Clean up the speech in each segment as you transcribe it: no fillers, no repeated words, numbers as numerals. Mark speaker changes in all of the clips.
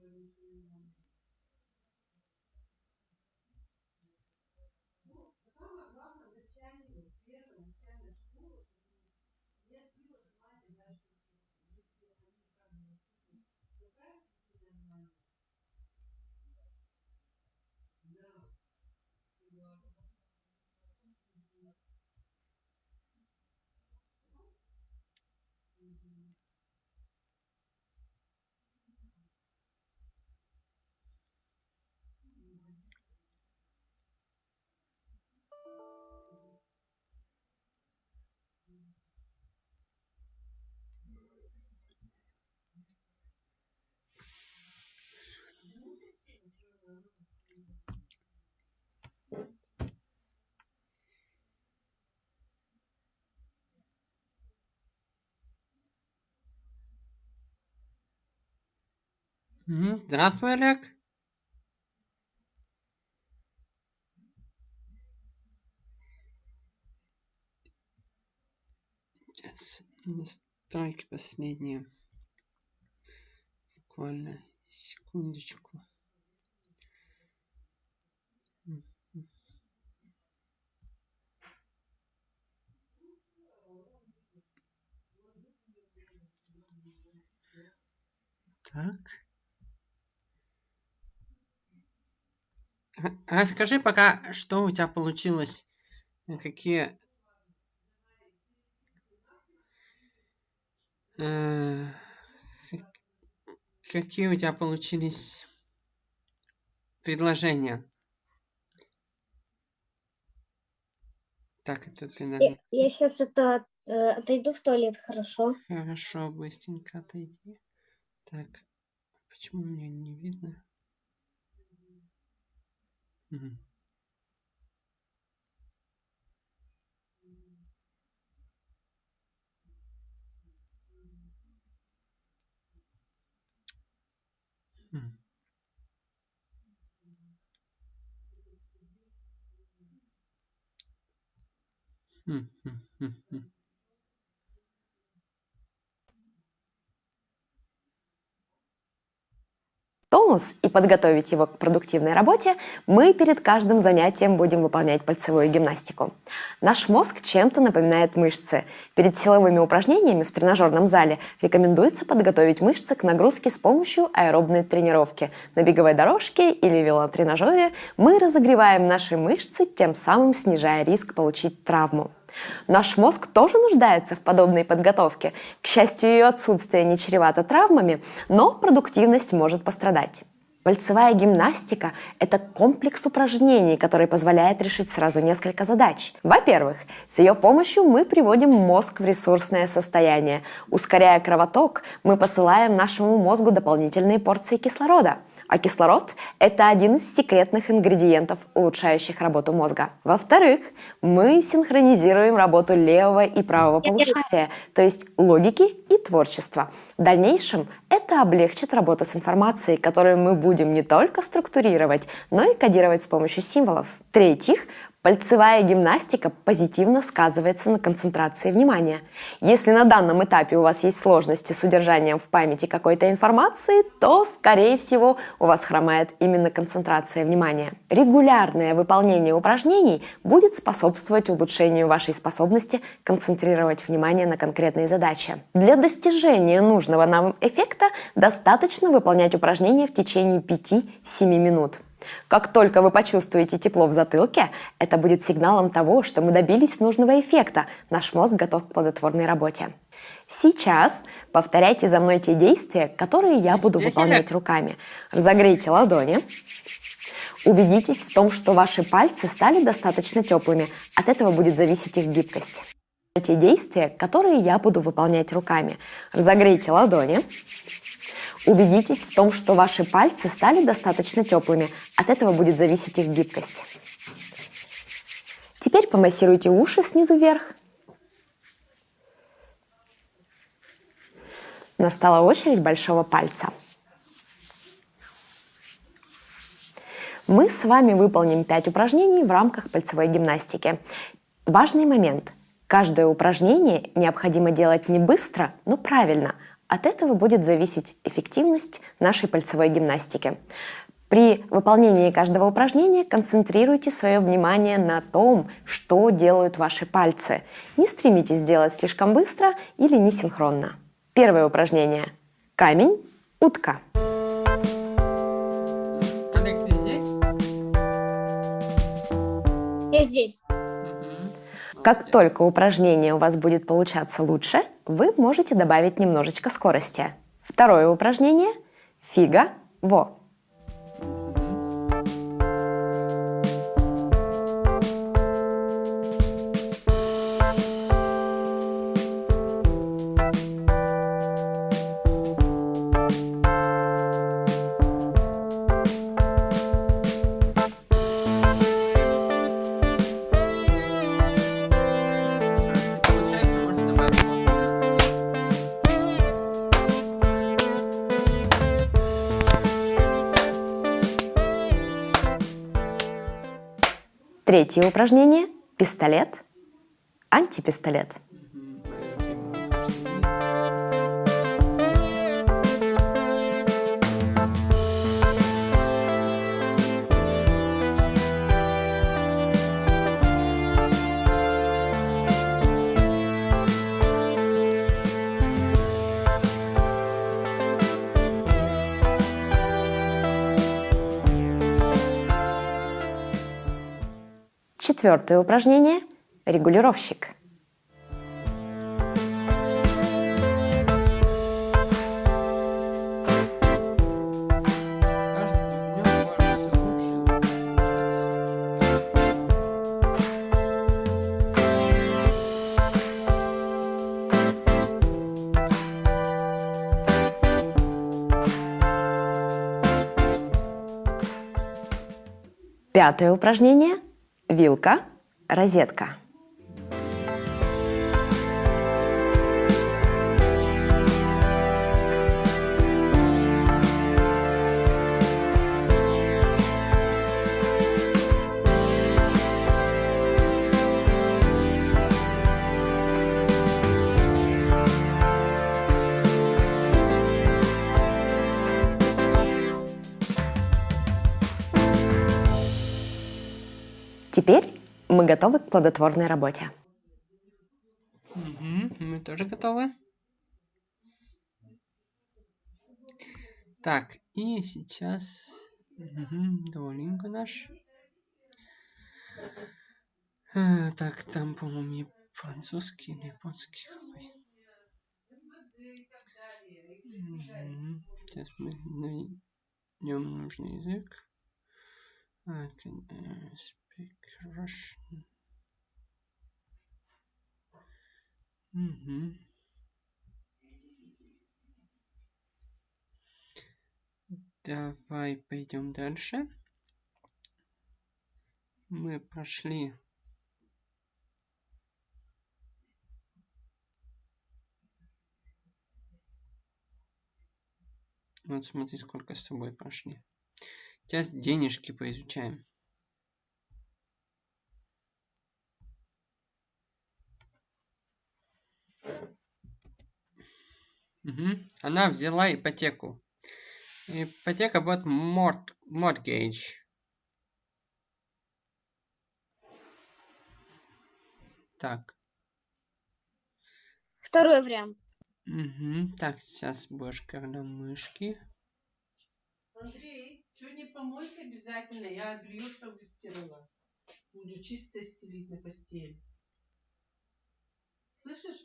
Speaker 1: Здравствуй, Олег. Сейчас настройки последние. Буквально секундочку. Так. Расскажи пока, что у тебя получилось. Какие какие у тебя получились предложения? Так, это ты, наверное...
Speaker 2: Я сейчас отойду в туалет, хорошо?
Speaker 1: Хорошо, быстренько отойди. Так, почему мне не видно? Мгм. Мгм. Мгм.
Speaker 3: Тонус и подготовить его к продуктивной работе, мы перед каждым занятием будем выполнять пальцевую гимнастику. Наш мозг чем-то напоминает мышцы. Перед силовыми упражнениями в тренажерном зале рекомендуется подготовить мышцы к нагрузке с помощью аэробной тренировки. На беговой дорожке или велотренажере мы разогреваем наши мышцы, тем самым снижая риск получить травму. Наш мозг тоже нуждается в подобной подготовке. К счастью, ее отсутствие не чревато травмами, но продуктивность может пострадать. Пальцевая гимнастика – это комплекс упражнений, который позволяет решить сразу несколько задач. Во-первых, с ее помощью мы приводим мозг в ресурсное состояние. Ускоряя кровоток, мы посылаем нашему мозгу дополнительные порции кислорода. А кислород – это один из секретных ингредиентов, улучшающих работу мозга. Во-вторых, мы синхронизируем работу левого и правого полушария, то есть логики и творчества. В дальнейшем это облегчит работу с информацией, которую мы будем не только структурировать, но и кодировать с помощью символов. В-третьих, пальцевая гимнастика позитивно сказывается на концентрации внимания. Если на данном этапе у вас есть сложности с удержанием в памяти какой-то информации, то, скорее всего, у вас хромает именно концентрация внимания. Регулярное выполнение упражнений будет способствовать улучшению вашей способности концентрировать внимание на конкретной задаче. Для достижения нужного нам эффекта достаточно выполнять упражнения в течение 5-7 минут. Как только вы почувствуете тепло в затылке, это будет сигналом того, что мы добились нужного эффекта. Наш мозг готов к плодотворной работе. Сейчас повторяйте за мной те действия, которые я буду выполнять руками. Разогрейте ладони. Убедитесь в том, что ваши пальцы стали достаточно теплыми. От этого будет зависеть их гибкость. Те действия, которые я буду выполнять руками. Разогрейте ладони. Убедитесь в том, что ваши пальцы стали достаточно теплыми. От этого будет зависеть их гибкость. Теперь помассируйте уши снизу вверх. Настала очередь большого пальца. Мы с вами выполним 5 упражнений в рамках пальцевой гимнастики. Важный момент. Каждое упражнение необходимо делать не быстро, но правильно. От этого будет зависеть эффективность нашей пальцевой гимнастики. При выполнении каждого упражнения концентрируйте свое внимание на том, что делают ваши пальцы. Не стремитесь сделать слишком быстро или несинхронно. Первое упражнение. Камень, утка.
Speaker 1: Олег, ты здесь?
Speaker 2: Я здесь.
Speaker 3: Как только упражнение у вас будет получаться лучше, вы можете добавить немножечко скорости. Второе упражнение. Фига, во.
Speaker 1: Получается, можно добавить воздух.
Speaker 3: Третье упражнение. Пистолет, антипистолет. Четвертое упражнение. Регулировщик.
Speaker 1: Каждый днем важно все лучше.
Speaker 3: Пятое упражнение. Вилка, розетка. Теперь мы готовы к плодотворной работе.
Speaker 1: Мы тоже готовы. Так, и сейчас Duolingo наш. Так, там, по-моему, не французский или японский какой. Сейчас мы найдем нужный язык. I can speak Russian. Давай пойдем дальше. Мы прошли вот смотри, сколько с тобой прошли. Сейчас денежки поизучаем. Она взяла ипотеку. Ипотека будет mortgage. Так.
Speaker 2: Второй вариант.
Speaker 1: Так, сейчас будешь когда мышки.
Speaker 4: Андрей, сегодня помойся обязательно. Я белье все выстирала. Буду чисто стелить на постель. Слышишь?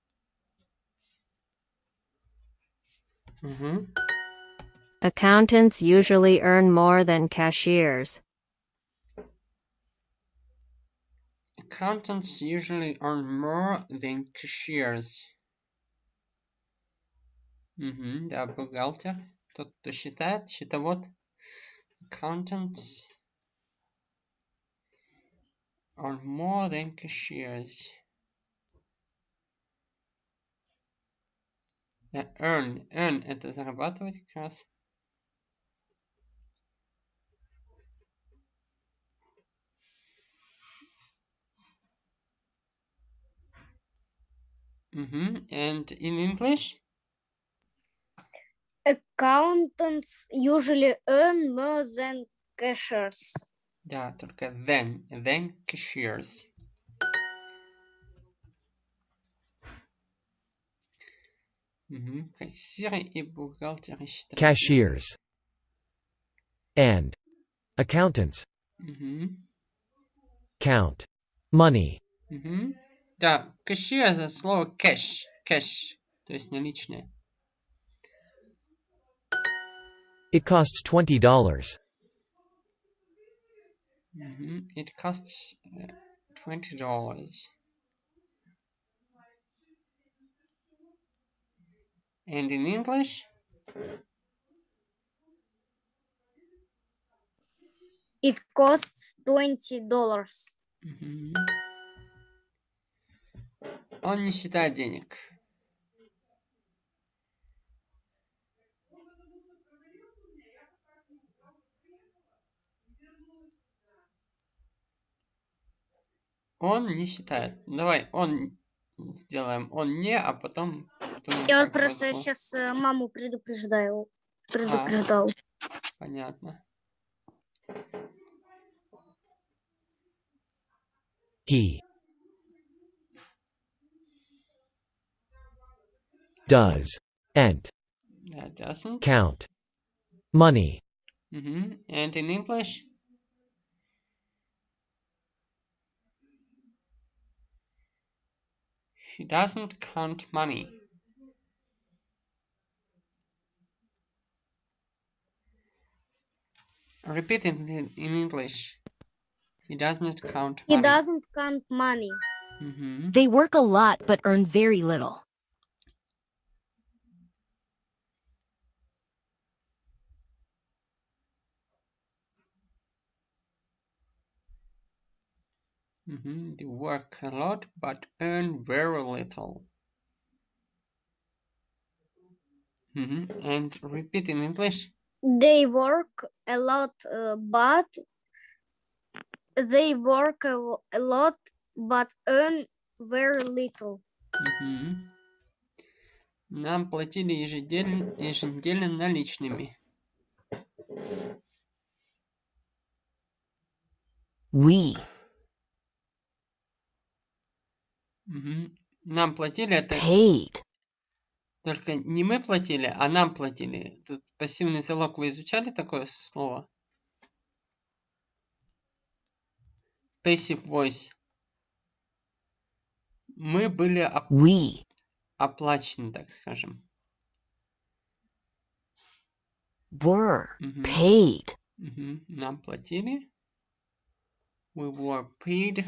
Speaker 5: Accountants usually earn more than cashiers.
Speaker 1: Accountants usually earn more than cashiers. Да, бухгалтер. Тот, кто считает, счетовод. Accountants earn more than cashiers. Да, earn это зарабатывать как раз. And in English?
Speaker 2: Accountants usually earn more than cashiers.
Speaker 1: Да, только then cashiers. Кассиры и бухгалтеры считают.
Speaker 6: Cashiers. And accountants count money.
Speaker 1: Да, cashier это слово cash, то есть наличные.
Speaker 6: It costs $20.
Speaker 1: It costs $20. And in English?
Speaker 2: It costs $20.
Speaker 1: Он не считает денег. Он не считает. Давай, он сделаем. Он не, а потом...
Speaker 2: Я вот просто сейчас маму предупреждал.
Speaker 1: Понятно.
Speaker 6: He does and
Speaker 1: That doesn't
Speaker 6: count money.
Speaker 1: And in English? He doesn't count money. Repeat it in English. He doesn't count money.
Speaker 2: He doesn't count money.
Speaker 5: They work a lot but earn very little.
Speaker 1: They work a lot but earn very little. And repeat in English.
Speaker 2: They work a lot, but earn very little.
Speaker 1: Нам платили еженедельно наличными.
Speaker 5: We.
Speaker 1: Нам платили это...
Speaker 5: Paid.
Speaker 1: Только не мы платили, а нам платили. Тут пассивный залог. Вы изучали такое слово? Passive voice. Мы были
Speaker 5: We.
Speaker 1: оплачены, так скажем.
Speaker 5: Were. Paid.
Speaker 1: Нам платили. We were paid.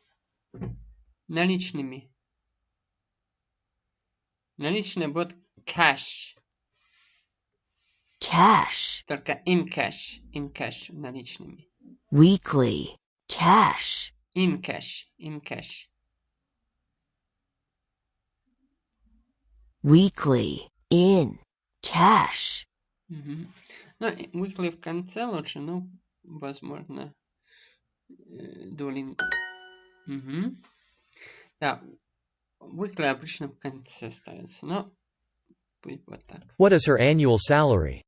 Speaker 1: Наличными. Наличные будет cash.
Speaker 5: Cash.
Speaker 1: Только in cash. In cash наличными.
Speaker 5: Weekly. Cash.
Speaker 1: In cash. In cash.
Speaker 5: Weekly. In. Cash.
Speaker 1: Ну, weekly в конце лучше, ну, возможно, Duolingo. Да, weekly обычно в конце ставится, но будет вот так.
Speaker 6: What is her annual salary?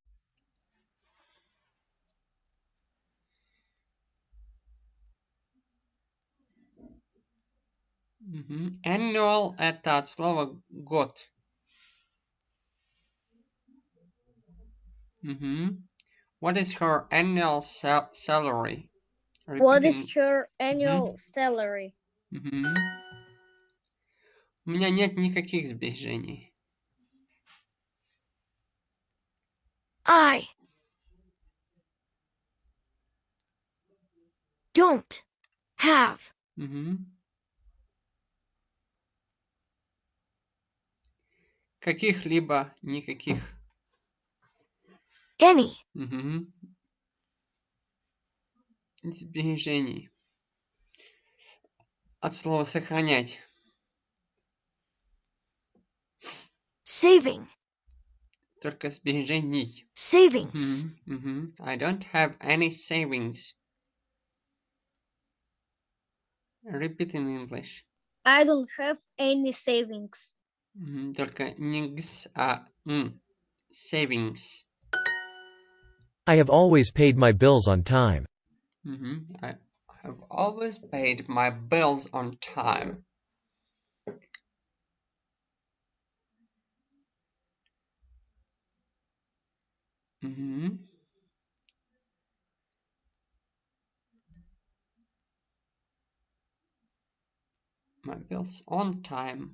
Speaker 1: Annual это от слова год. What is her annual salary?
Speaker 2: What is her annual salary?
Speaker 1: У меня нет никаких сбережений.
Speaker 5: I don't have
Speaker 1: каких-либо, никаких.
Speaker 5: any
Speaker 1: Сбережений. От слова сохранять.
Speaker 5: saving.
Speaker 1: Только сбережений.
Speaker 5: Savings.
Speaker 1: I don't have any savings. Repeat in English.
Speaker 2: I don't have any savings.
Speaker 1: Только не гс, а savings.
Speaker 6: I have always paid my bills on time.
Speaker 1: I have always paid my bills on time. My bills on time.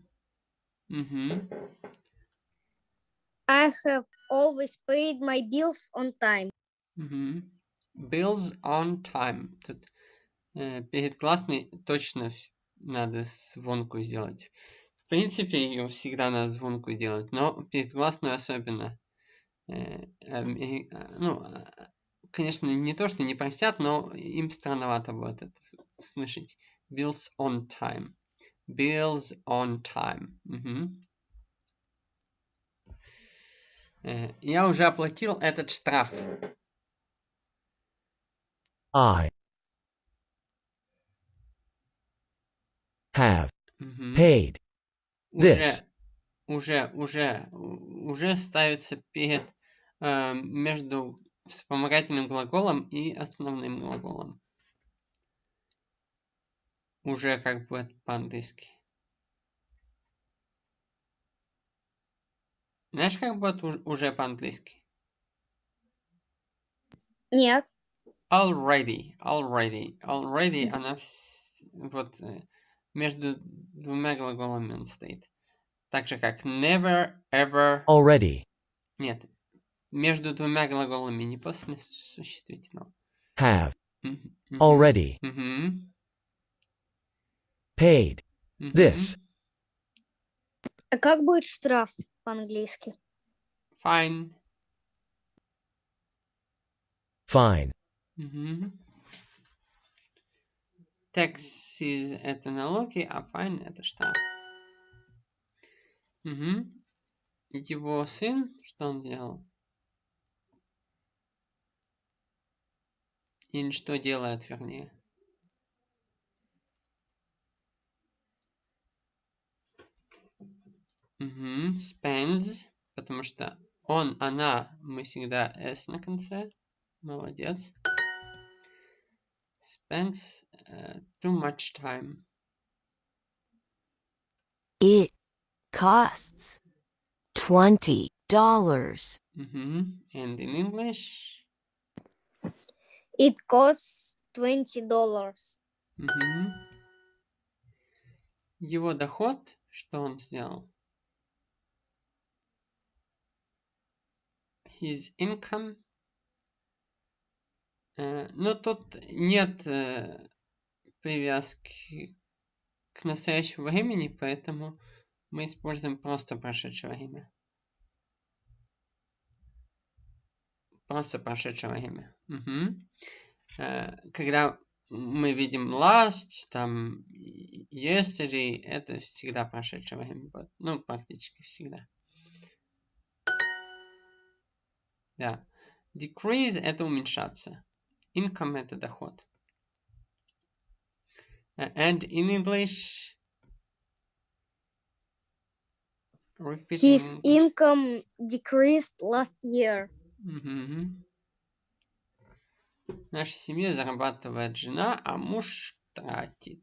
Speaker 2: I have always paid my bills on time.
Speaker 1: Bills on time. Тут перед гласной точно надо звонкую сделать. В принципе, ее всегда надо звонкую делать, но перед гласной особенно. Конечно, не то, что не простят, но им странновато будет это слышать. Bills on time. Bills on time. Я уже оплатил этот штраф.
Speaker 6: I have paid this.
Speaker 1: Уже ставится перед между вспомогательным глаголом и основным глаголом. Уже как бы по-английски. Знаешь, как будет уже по-английски?
Speaker 2: Нет.
Speaker 1: Already, она вот между двумя глаголами он стоит. Так же как never, ever.
Speaker 6: Already.
Speaker 1: Нет, между двумя глаголами, не после существительного.
Speaker 6: Have already paid this.
Speaker 2: А как будет штраф по-английски?
Speaker 1: Fine.
Speaker 6: Fine.
Speaker 1: Taxes – это налоги, а fine – это штраф. Его сын, что он делал? Или что делает, вернее? Spends, потому что он, она, мы всегда s на конце. Молодец. Spends too much time.
Speaker 5: It costs $20.
Speaker 1: And in English?
Speaker 2: It costs $20.
Speaker 1: Его доход, что он сделал? His income. Но тут нет привязки к настоящему времени, поэтому мы используем просто прошедшее время. Просто прошедшее время. Когда мы видим last, там yesterday, это всегда прошедшее время. Ну, практически всегда. Да. Decrease – это уменьшаться. Income – это доход. And in English...
Speaker 2: His income decreased last year.
Speaker 1: В нашей семье зарабатывает жена, а муж тратит.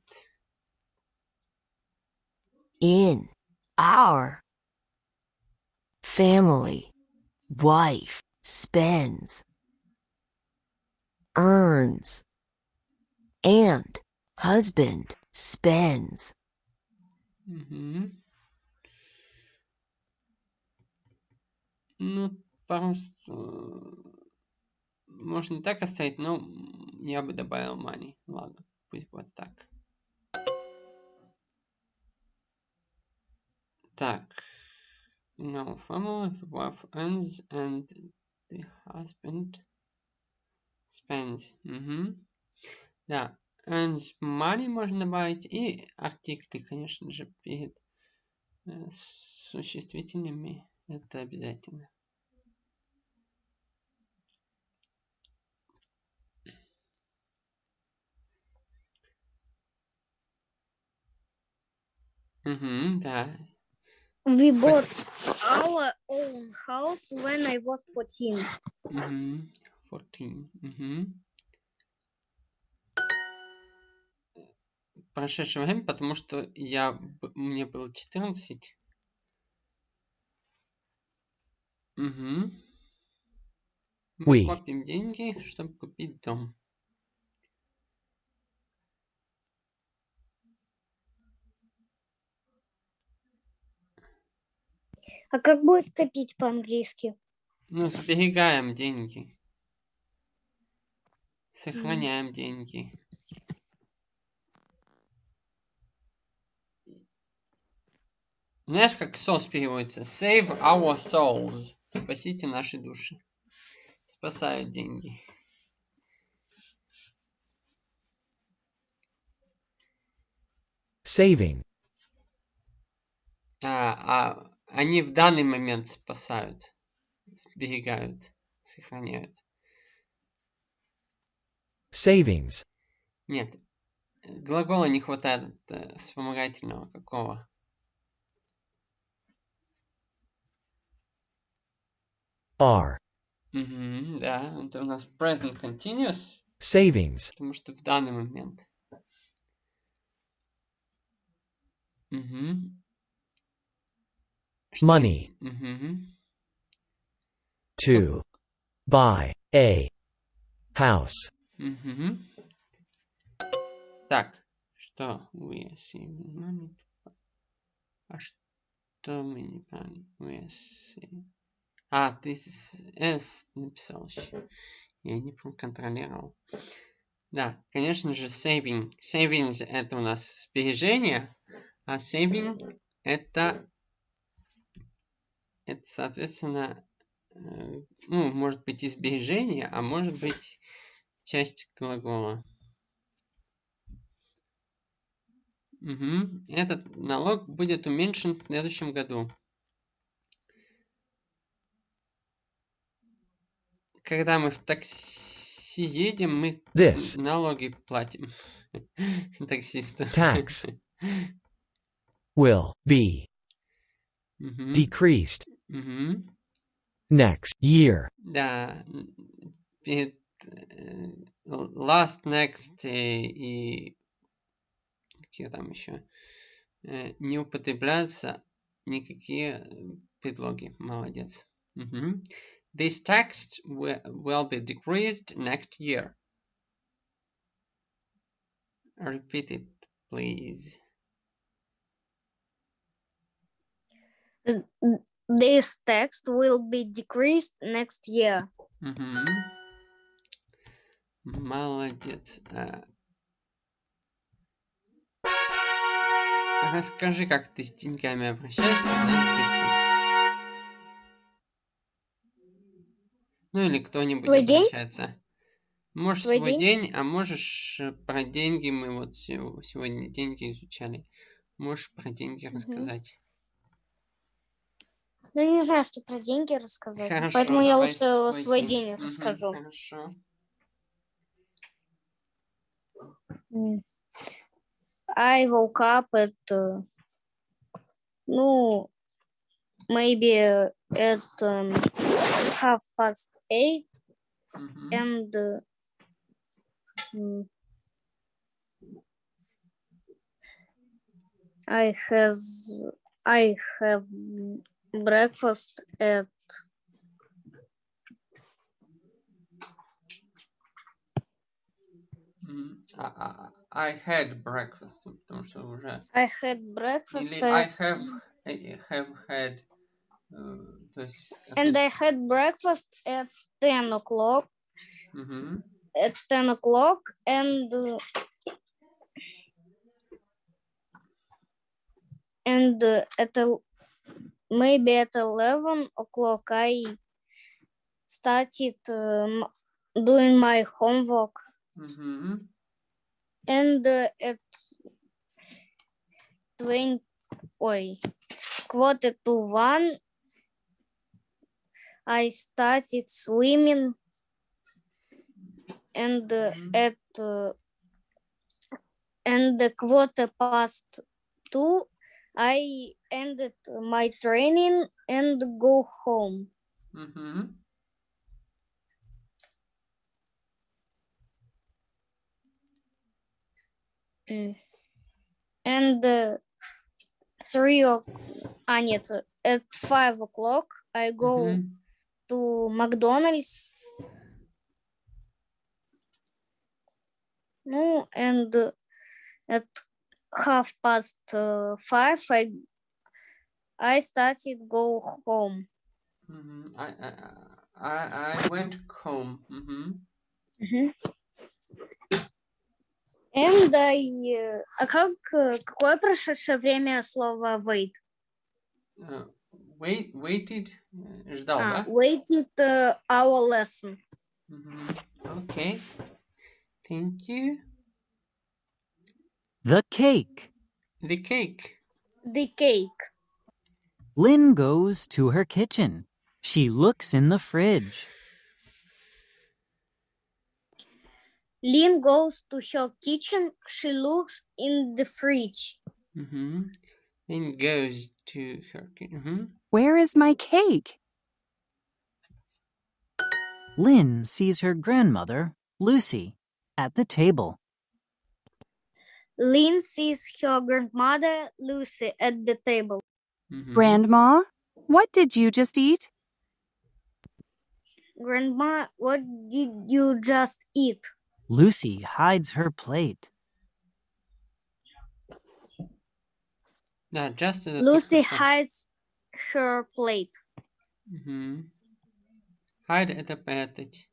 Speaker 5: In our family, wife spends, earns, and husband spends.
Speaker 1: Ну, можно не так оставить, но я бы добавил money. Ладно, пусть будет так. Так. No, family, the wife earns and the husband spends. Да, earns money можно добавить и артикли, конечно же, перед существительными. Это обязательно. Да.
Speaker 2: We bought our own house when I was 14.
Speaker 1: 14. Прошедшее время, потому что мне было 14. Мы
Speaker 6: We.
Speaker 1: копим деньги, чтобы купить дом.
Speaker 2: А как будет копить по-английски?
Speaker 1: Ну, сберегаем деньги. Сохраняем деньги. Знаешь, как souls переводится? Save our souls. Спасите наши души. Спасают деньги.
Speaker 6: Saving.
Speaker 1: Они в данный момент спасают, сберегают, сохраняют.
Speaker 6: Savings.
Speaker 1: Нет, глагола не хватает вспомогательного какого.
Speaker 6: Are.
Speaker 1: Да, это у нас present continuous,
Speaker 6: Savings.
Speaker 1: потому что в данный момент.
Speaker 6: Money. To buy a house.
Speaker 1: Так, что we are saving money? А что мы не поняли? We are saving. Ты S написал еще. Я не контролировал. Да, конечно же, saving. Savings это у нас сбережение, а saving это соответственно, может быть и сбережение, а может быть часть глагола. Этот налог будет уменьшен в следующем году. Когда мы в такси едем, мы
Speaker 6: This.
Speaker 1: налоги платим таксисту.
Speaker 6: Tax. Will be decreased next year.
Speaker 1: Да, перед last, next и какие там еще не употребляются никакие предлоги. Молодец. This tax will be decreased next year. Repeat it, please.
Speaker 2: This text will be decreased next year.
Speaker 1: Молодец. Расскажи, как ты с деньгами обращаешься на английском. Ну или кто-нибудь
Speaker 2: Свой день?
Speaker 1: обращается. Можешь свой день, а можешь про деньги. Мы вот сегодня деньги изучали. Можешь про деньги рассказать.
Speaker 2: Ну, я не знаю, что про деньги рассказать.
Speaker 1: Хорошо,
Speaker 2: поэтому я
Speaker 1: давай
Speaker 2: лучше свой день расскажу.
Speaker 1: Хорошо.
Speaker 2: I woke up at, maybe at 8:30, and I have breakfast at
Speaker 1: I had breakfast, потому что уже...
Speaker 2: I had breakfast
Speaker 1: Или
Speaker 2: at...
Speaker 1: I have had... то есть...
Speaker 2: And I had breakfast at 10 o'clock. At 10 o'clock, and maybe at 11 o'clock I started doing my homework. And at 1:15 I started swimming, and at 2:15 I ended my training and go home.
Speaker 1: Mm-hmm.
Speaker 2: And at 5 o'clock I go to McDonald's. No, and at 5:30 I started go home.
Speaker 1: Mm-hmm. I went home. Mm-hmm.
Speaker 2: And какое прошедшее время слова wait?
Speaker 1: Waited. Ждал, да?
Speaker 2: Waited our lesson.
Speaker 1: Okay. Thank you.
Speaker 7: The cake.
Speaker 1: The cake.
Speaker 2: The cake.
Speaker 7: Lynn goes to her kitchen. She looks in the fridge.
Speaker 2: Lynn goes to her kitchen. She looks in the fridge.
Speaker 1: Lynn goes to her kitchen.
Speaker 8: Where is my cake?
Speaker 7: Lynn sees her grandmother, Lucy, at the table.
Speaker 2: Lynn sees her grandmother, Lucy, at the table.
Speaker 8: Grandma, what did you just eat?
Speaker 2: Grandma, what did you just eat?
Speaker 7: Lucy hides her plate.
Speaker 2: Lucy hides her plate.
Speaker 1: Hide это прятать.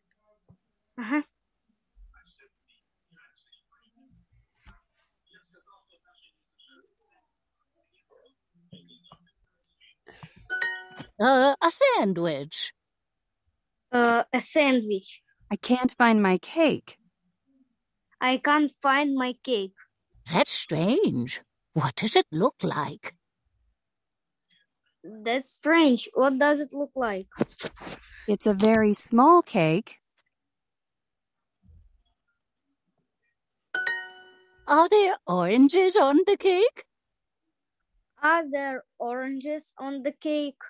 Speaker 5: A sandwich.
Speaker 2: A sandwich.
Speaker 8: I can't find my cake.
Speaker 2: I can't find my cake.
Speaker 5: That's strange. What does it look like?
Speaker 2: That's strange. What does it look like?
Speaker 8: It's a very small cake.
Speaker 5: Are there oranges on the cake?
Speaker 2: Are there oranges on the cake?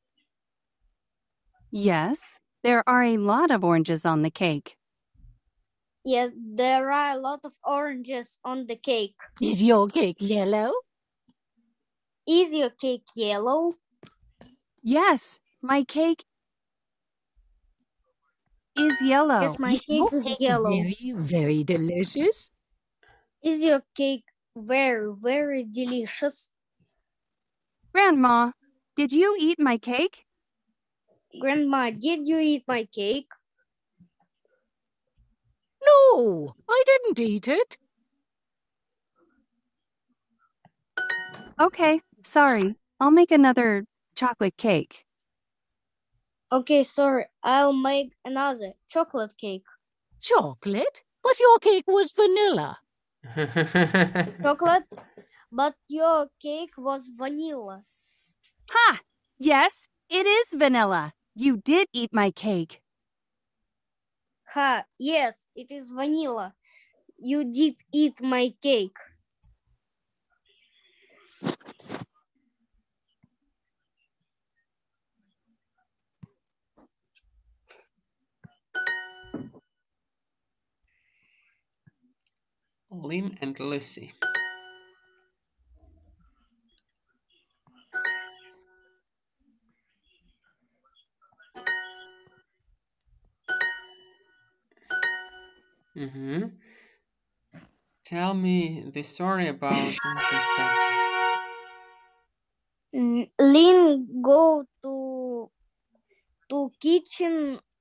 Speaker 8: Yes, there are a lot of oranges on the cake.
Speaker 2: Yes, there are a lot of oranges on the cake.
Speaker 5: Is your cake yellow?
Speaker 2: Is your cake yellow?
Speaker 8: Yes, my cake is yellow.
Speaker 2: Yes, my cake is yellow.
Speaker 5: Very, very delicious.
Speaker 2: Is your cake very, very delicious?
Speaker 8: Grandma, did you eat my cake?
Speaker 2: Grandma, did you eat my cake?
Speaker 5: No, I didn't eat it.
Speaker 8: Okay, sorry. I'll make another chocolate cake.
Speaker 2: Okay, sorry. I'll make another chocolate cake.
Speaker 5: Chocolate? But your cake was vanilla.
Speaker 2: Chocolate? But your cake was vanilla.
Speaker 8: Ha! Yes, it is vanilla. You did eat my cake.
Speaker 2: Ha! Yes, it is vanilla. You did eat my cake.
Speaker 1: Lynn and Lucy. Tell me the story about this text.
Speaker 2: Lynn go to kitchen.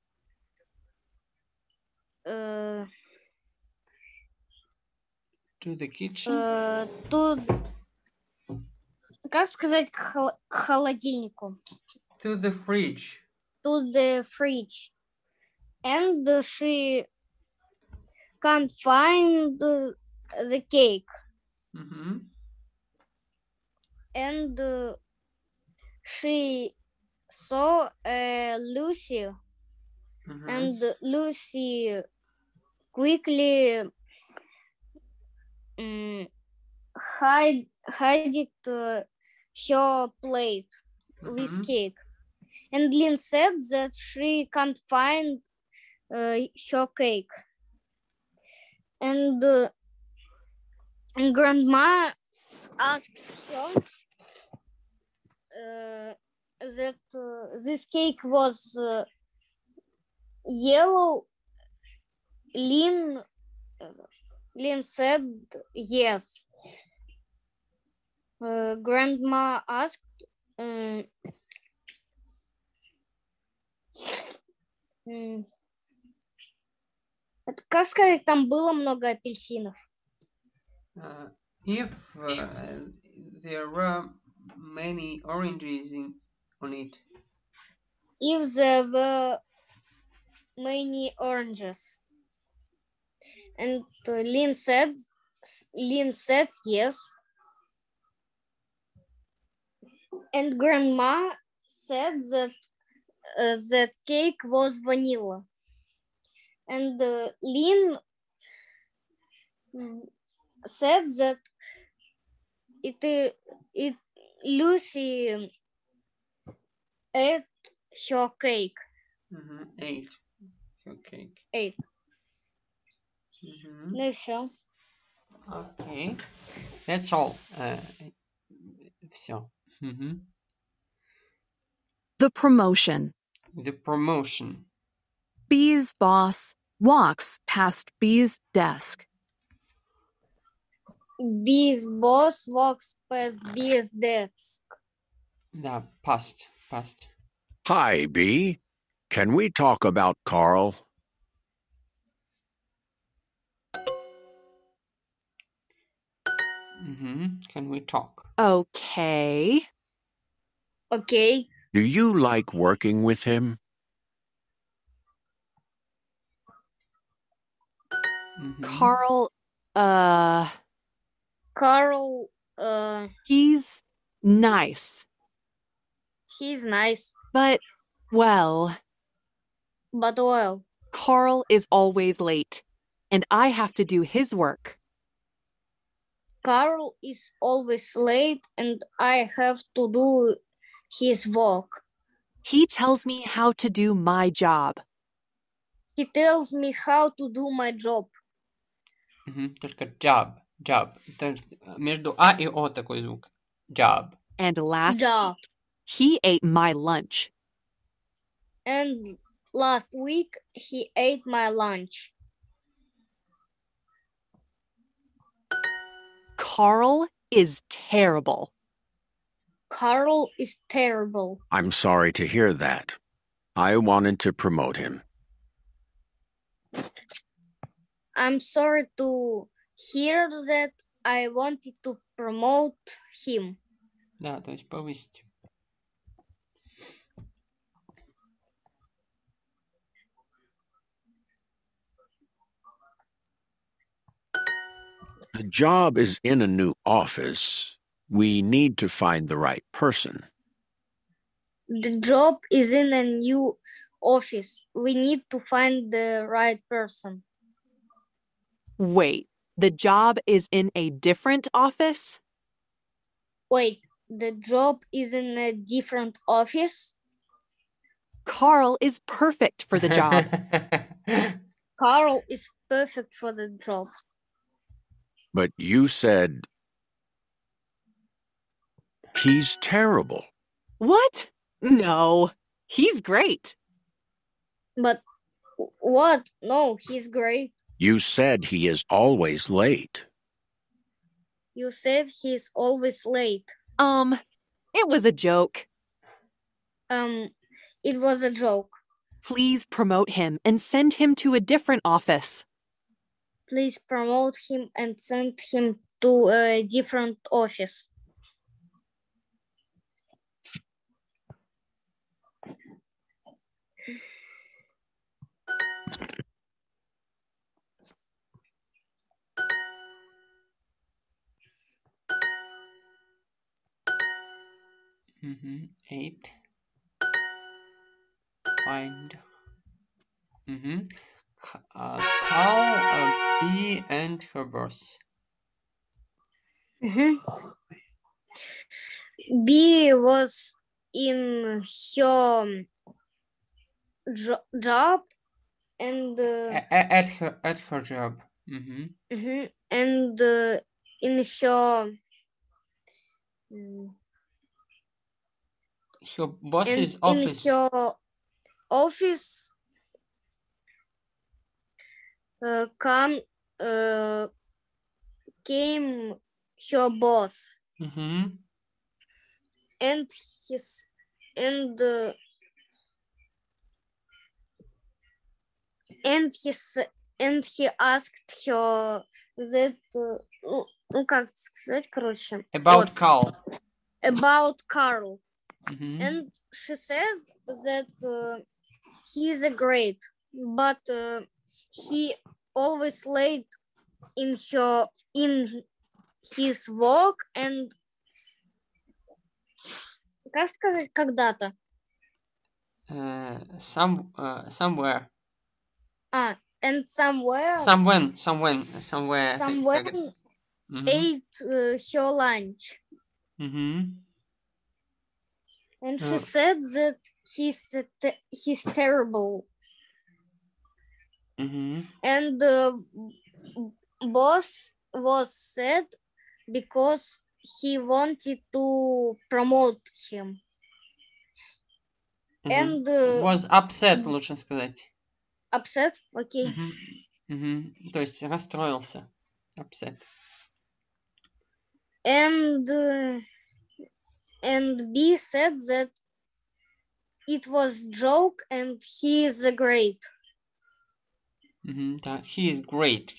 Speaker 1: To the kitchen?
Speaker 2: Как сказать к холодильнику?
Speaker 1: To the fridge.
Speaker 2: To the fridge. And she can't find the cake. And she saw Lucy. And Lucy quickly hide her plate with cake. And Lynn said that she can't find her cake. And Grandma asked her that this cake was yellow. Lynn said yes. Grandma asked как сказать, там было много апельсинов?
Speaker 1: If there were many oranges on it.
Speaker 2: If there were many oranges. And Lynn said yes. And Grandma said that that cake was vanilla. And Lynn said that Lucy ate her cake.
Speaker 1: Ate her cake.
Speaker 2: Ate. Ну и все.
Speaker 1: Okay. That's all. Все.
Speaker 8: The promotion.
Speaker 1: The promotion.
Speaker 8: B's boss walks past B's desk.
Speaker 2: B's boss walks past B's desk.
Speaker 1: Да, past.
Speaker 9: Hi, B. Can we talk about Carl?
Speaker 1: Can we talk?
Speaker 8: Okay.
Speaker 2: Okay.
Speaker 9: Do you like working with him?
Speaker 8: Carl, he's nice.
Speaker 2: He's nice.
Speaker 8: But, well, Carl is always late, and I have to do his work.
Speaker 2: Carl is always late, and I have to do his work.
Speaker 8: He tells me how to do my job.
Speaker 2: He tells me how to do my job.
Speaker 1: Только job. Между А и О такой звук. Job.
Speaker 8: And last week, he ate my lunch.
Speaker 2: And last week, he ate my lunch.
Speaker 8: Carl is terrible.
Speaker 2: Carl is terrible.
Speaker 9: I'm sorry to hear that. I wanted to promote him.
Speaker 2: I'm sorry to hear that. I wanted to promote him.
Speaker 1: Да, то есть повысить.
Speaker 9: The job is in a new office. We need to find the right person.
Speaker 2: The job is in a new office. We need to find the right person.
Speaker 8: Wait, the job is in a different office?
Speaker 2: Wait, the job is in a different office?
Speaker 8: Carl is perfect for the job.
Speaker 2: Carl is perfect for the job.
Speaker 9: But you said he's terrible.
Speaker 8: What? No, he's great.
Speaker 2: But what? No, he's great.
Speaker 9: You said he is always late.
Speaker 2: You said he's always late.
Speaker 8: It was a joke.
Speaker 2: It was a joke.
Speaker 8: Please promote him and send him to a different office.
Speaker 2: Please promote him and send him to a different office.
Speaker 1: Eight. Find. Call B and her boss.
Speaker 2: B was in her job and
Speaker 1: At her job.
Speaker 2: and in her
Speaker 1: Her boss's
Speaker 2: and
Speaker 1: office.
Speaker 2: in her office came her boss and his and he asked her that ну как сказать, короче,
Speaker 1: About Carl.
Speaker 2: about Carl. And she said that he is a great, but he always late in his work and как сказать когда-то?
Speaker 1: Somewhere.
Speaker 2: And somewhere
Speaker 1: Somewhere.
Speaker 2: ate her lunch. And she said that he's terrible. And boss was sad because he wanted to promote him. And
Speaker 1: was upset, лучше сказать.
Speaker 2: Upset? Okay.
Speaker 1: То есть расстроился. Upset.
Speaker 2: And B said that it was joke and he is a great.
Speaker 1: Да, he is great.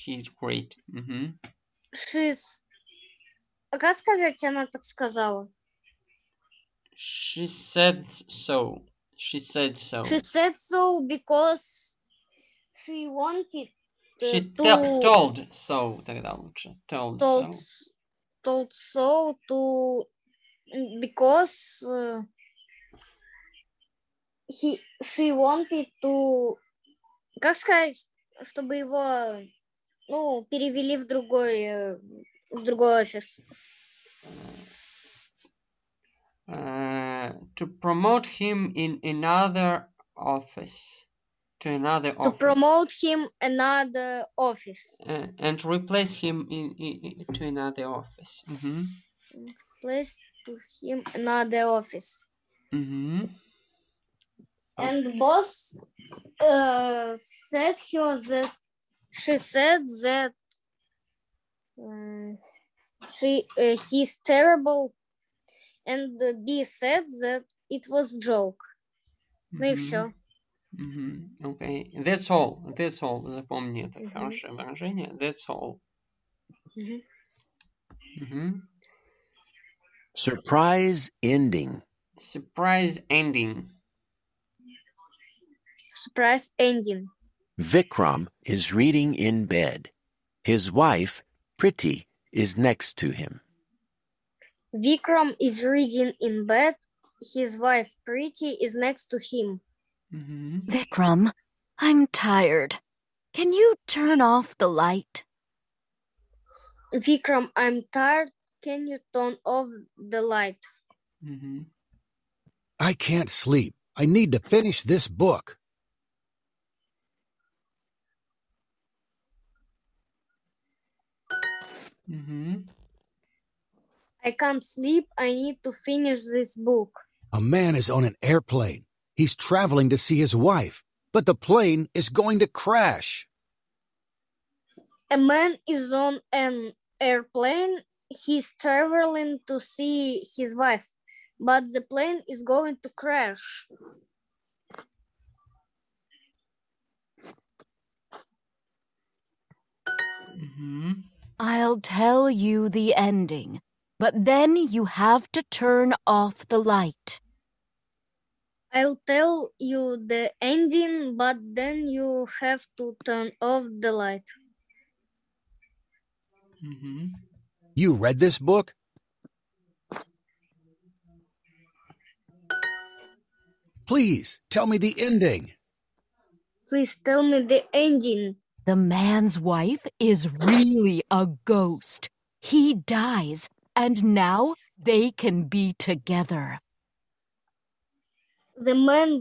Speaker 2: She's... Как сказать, она так сказала?
Speaker 1: She said so. She said so
Speaker 2: because she wanted
Speaker 1: she
Speaker 2: to...
Speaker 1: told so, тогда лучше. Told
Speaker 2: so to... Because she wanted to... Как сказать, чтобы его, перевели в другой офис?
Speaker 1: To promote him in another office. To
Speaker 2: promote him another office.
Speaker 1: And replace him to another office.
Speaker 2: Place to him another office. And boss said her that she said that he's terrible, and B said that it was joke. Ну и все.
Speaker 1: Okay, that's all. Запомни это хорошее выражение. That's all.
Speaker 9: Surprise ending.
Speaker 1: Surprise ending.
Speaker 9: Vikram is reading in bed. His wife, Priti, is next to him.
Speaker 2: Vikram is reading in bed. His wife, Priti, is next to him.
Speaker 5: Vikram, I'm tired. Can you turn off the light?
Speaker 2: Vikram, I'm tired. Can you turn off the light?
Speaker 10: I can't sleep. I need to finish this book.
Speaker 2: I can't sleep. I need to finish this book.
Speaker 10: A man is on an airplane. He's traveling to see his wife, but the plane is going to crash.
Speaker 2: A man is on an airplane. He's traveling to see his wife, but the plane is going to crash.
Speaker 5: I'll tell you the ending, but then you have to turn off the light.
Speaker 2: I'll tell you the ending, but then you have to turn off the light.
Speaker 10: You read this book? Please, tell me the ending.
Speaker 2: Please tell me the ending.
Speaker 5: The man's wife is really a ghost. He dies, and now they can be together.
Speaker 2: The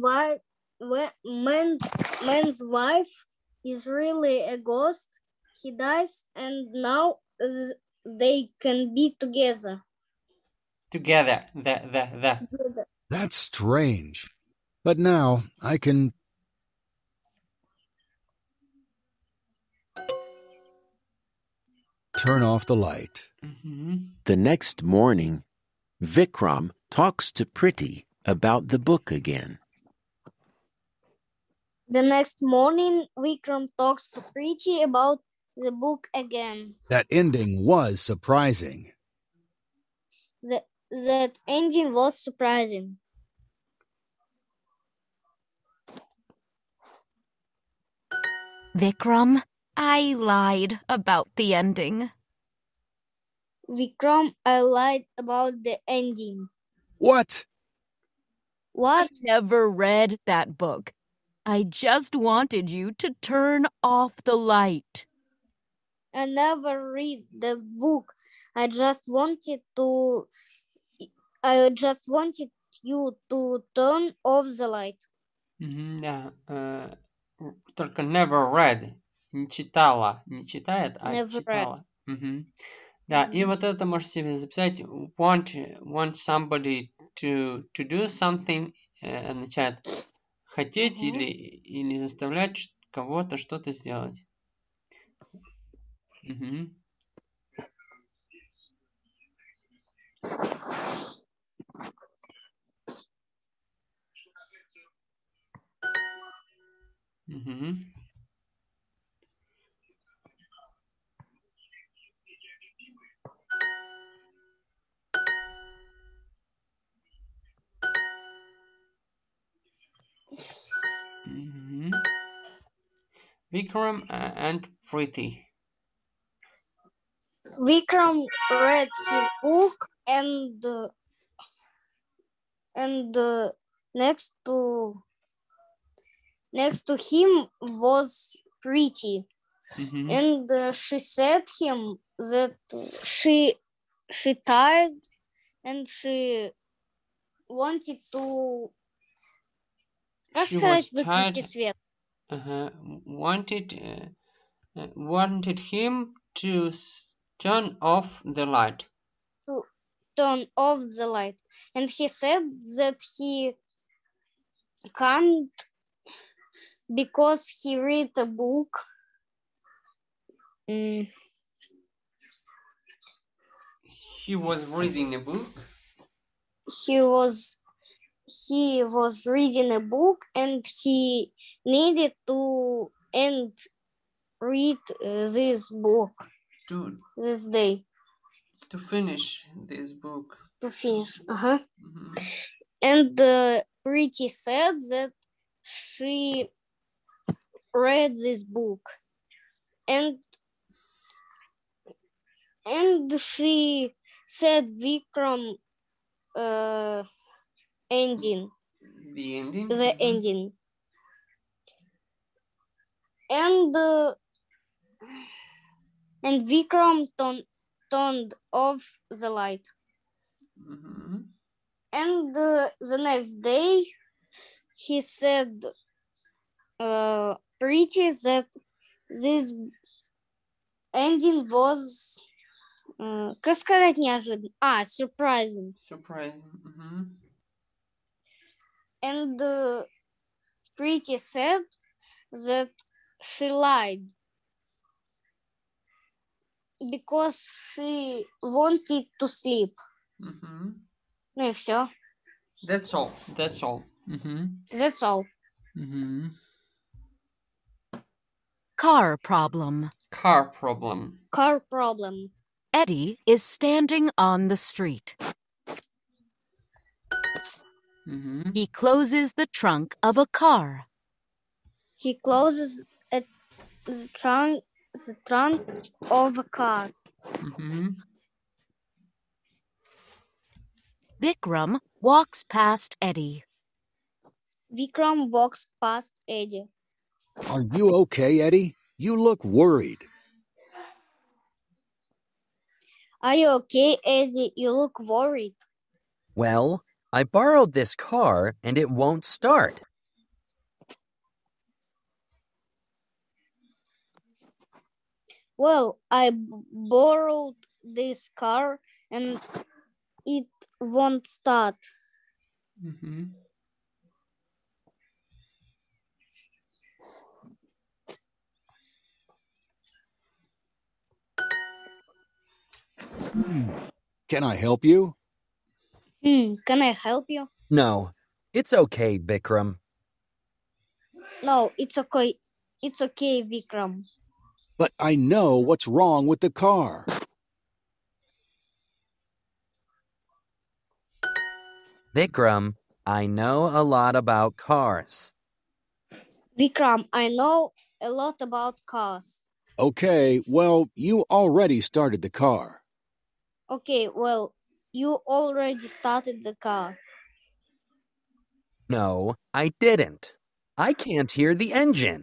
Speaker 2: man's wife is really a ghost. He dies, and now they can be together.
Speaker 1: Together.
Speaker 10: That's strange. But now I can... turn off the light.
Speaker 9: The next morning, Vikram talks to Priti about the book again.
Speaker 2: The next morning, Vikram talks to Priti about the book again.
Speaker 10: That ending was surprising.
Speaker 2: That ending was surprising.
Speaker 5: Vikram, I lied about the ending.
Speaker 2: Vikram, I lied about the ending.
Speaker 10: What?
Speaker 2: What?
Speaker 5: I never read that book. I just wanted you to turn off the light.
Speaker 2: I never read the book. I just wanted you to turn off the light.
Speaker 1: Да. Только never read. Не читала. Не читает, а
Speaker 2: Never
Speaker 1: читала. Да, и вот это можете себе записать. Want somebody to do something означает хотеть или заставлять кого-то что-то сделать. Vikram and Priti.
Speaker 2: Vikram read his book and next to him was Priti. And she said him that she tired and she wanted to выключи свет.
Speaker 1: Wanted him to turn off the light.
Speaker 2: To turn off the light. And he said that he can't because he read a book.
Speaker 1: He was reading a book.
Speaker 2: He was reading a book and he needed to read this book this day.
Speaker 1: To finish this book.
Speaker 2: To finish. And Priti said that she read this book and she said Vikram ending.
Speaker 1: The ending?
Speaker 2: The ending. And Vikram turned off the light. And the next day, he said Priti that this ending was как сказать неожиданно? Surprising.
Speaker 1: Surprising.
Speaker 2: And Priti said that she lied because she wanted to sleep. Ну и все.
Speaker 1: That's all.
Speaker 2: That's all.
Speaker 5: Car problem.
Speaker 1: Car problem.
Speaker 2: Car problem.
Speaker 5: Eddie is standing on the street. He closes the trunk of a car.
Speaker 2: He closes the trunk of a car.
Speaker 5: Vikram walks past Eddie.
Speaker 2: Vikram walks past Eddie.
Speaker 10: Are you okay, Eddie? You look worried.
Speaker 2: Are you okay, Eddie? You look worried.
Speaker 11: Well, I borrowed this car and it won't start.
Speaker 2: Well, I borrowed this car and it won't start.
Speaker 1: Mhm.
Speaker 10: Can I help you?
Speaker 2: Can I help you?
Speaker 11: No, it's okay, Vikram.
Speaker 2: No, it's okay. It's okay, Vikram.
Speaker 10: But I know what's wrong with the car.
Speaker 11: Vikram, I know a lot about cars.
Speaker 2: Vikram, I know a lot about cars.
Speaker 10: Okay, well, you already started the car.
Speaker 2: Okay, well, you already started the car.
Speaker 11: No, I didn't. I can't hear the engine.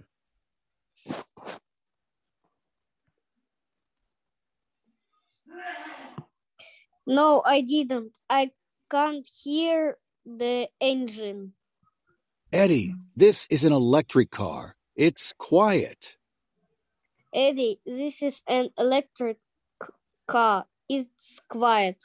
Speaker 2: No, I didn't. I can't hear the engine.
Speaker 10: Eddie, this is an electric car. It's quiet.
Speaker 2: Eddie, this is an electric car. It's quiet.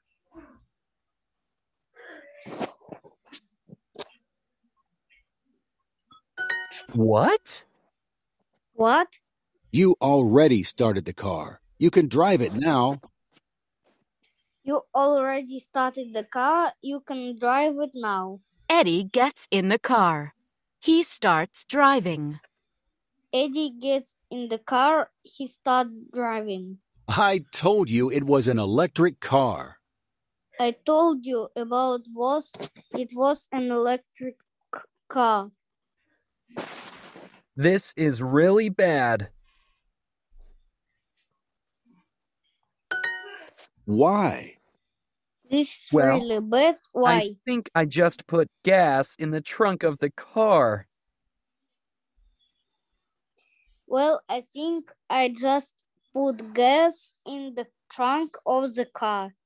Speaker 11: What?
Speaker 2: What?
Speaker 10: You already started the car. You can drive it now.
Speaker 2: You already started the car. You can drive it now.
Speaker 5: Eddie gets in the car. He starts driving.
Speaker 2: Eddie gets in the car. He starts driving.
Speaker 10: I told you it was an electric car.
Speaker 2: I told you about it was an electric car.
Speaker 11: This is really bad.
Speaker 10: Why?
Speaker 2: This is
Speaker 11: Well,
Speaker 2: really bad. Why?
Speaker 11: I think I just put gas in the trunk of the car.
Speaker 2: Well, I think I just put gas in the trunk of the car.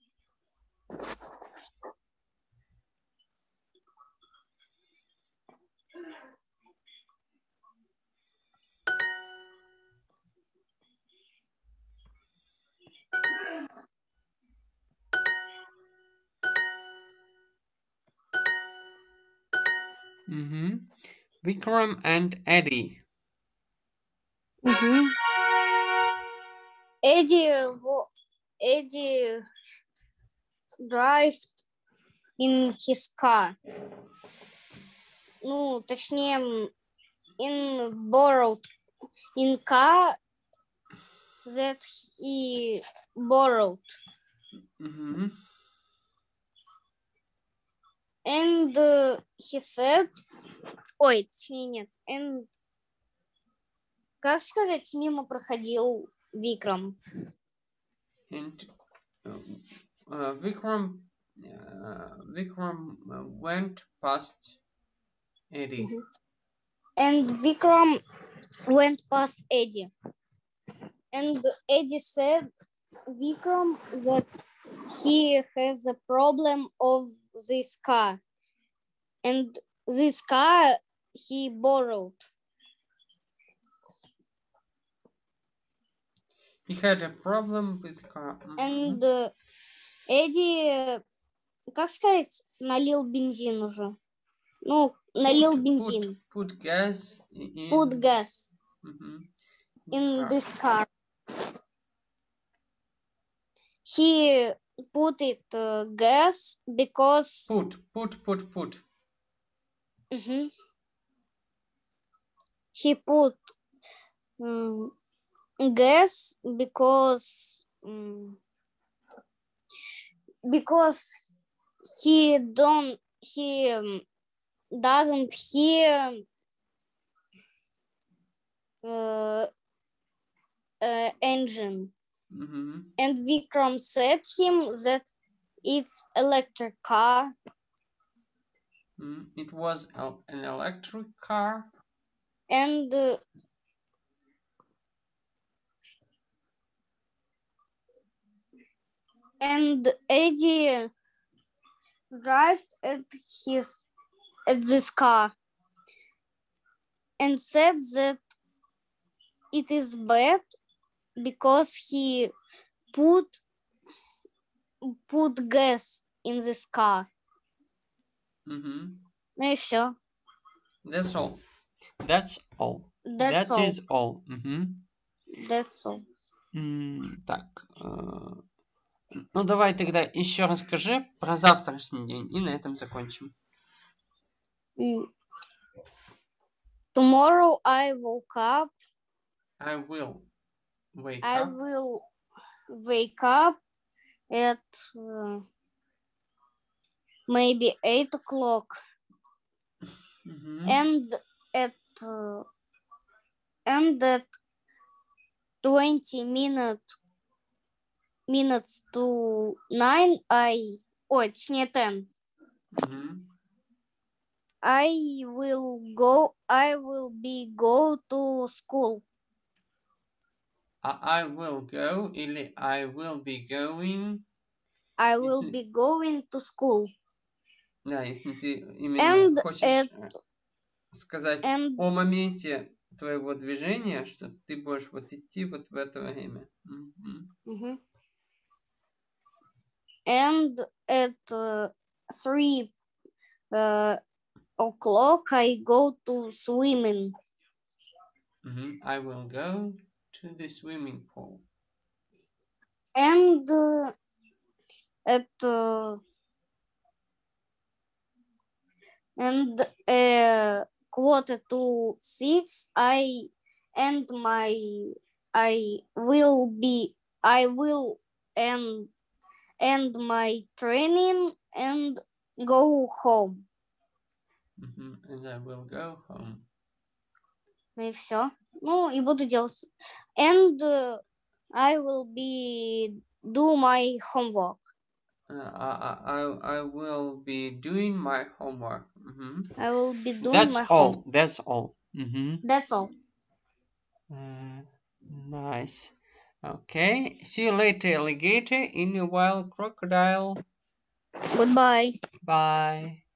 Speaker 1: Vikram and Eddie.
Speaker 2: Eddie drive in his car. Ну, точнее, in borrowed in car that he borrowed. And he said, ой, точнее нет, and как сказать, мимо проходил Викрам.
Speaker 1: And Vikram went past Eddie.
Speaker 2: And Vikram went past Eddie. And Eddie said Vikram that he has a problem of this car. And this car he borrowed.
Speaker 1: He had a problem with car.
Speaker 2: And Эдди, как сказать, налил бензин уже. Ну, налил бензин.
Speaker 1: Put gas in.
Speaker 2: Put gas in this car. He put it gas because.
Speaker 1: Put.
Speaker 2: He put gas because he doesn't hear engine. And Vikram said him that it's electric car.
Speaker 1: It was an electric car.
Speaker 2: And And Eddie drives at this car and said that it is bad because he put gas in this car.
Speaker 1: Мгм.
Speaker 2: Ну и все.
Speaker 1: That's all. That's all.
Speaker 2: That's
Speaker 1: That
Speaker 2: all.
Speaker 1: is all. Мгм.
Speaker 2: That's all.
Speaker 1: Так. Ну, давай тогда еще расскажи про завтрашний день, и на этом закончим.
Speaker 2: Tomorrow I woke up.
Speaker 1: I will wake
Speaker 2: I
Speaker 1: up.
Speaker 2: will wake up at maybe 8 o'clock.
Speaker 1: Мгм.
Speaker 2: And at 20 minutes to 9 точнее 10.
Speaker 1: Мгм.
Speaker 2: I will be go to school.
Speaker 1: I will go или I will be going.
Speaker 2: I will
Speaker 1: Если-
Speaker 2: be going to school.
Speaker 1: Да, если ты именно
Speaker 2: And
Speaker 1: хочешь сказать
Speaker 2: and-
Speaker 1: о моменте твоего движения, что ты будешь вот идти вот в это время. Мгм.
Speaker 2: And at 3 o'clock I go to swimming.
Speaker 1: Мгм. I will go to the swimming pool.
Speaker 2: And at 5:45 I will end my training and go home.
Speaker 1: Мгм. And I will go home.
Speaker 2: Ну и все. Ну и буду делать. And I will be do my homework.
Speaker 1: I will be doing my homework. Мгм.
Speaker 2: I will be doing
Speaker 1: That's
Speaker 2: my
Speaker 1: all.
Speaker 2: homework.
Speaker 1: That's all. Мгм.
Speaker 2: That's all.
Speaker 1: Nice. Okay. See you later, alligator. In a while, crocodile.
Speaker 2: Goodbye.
Speaker 1: Bye.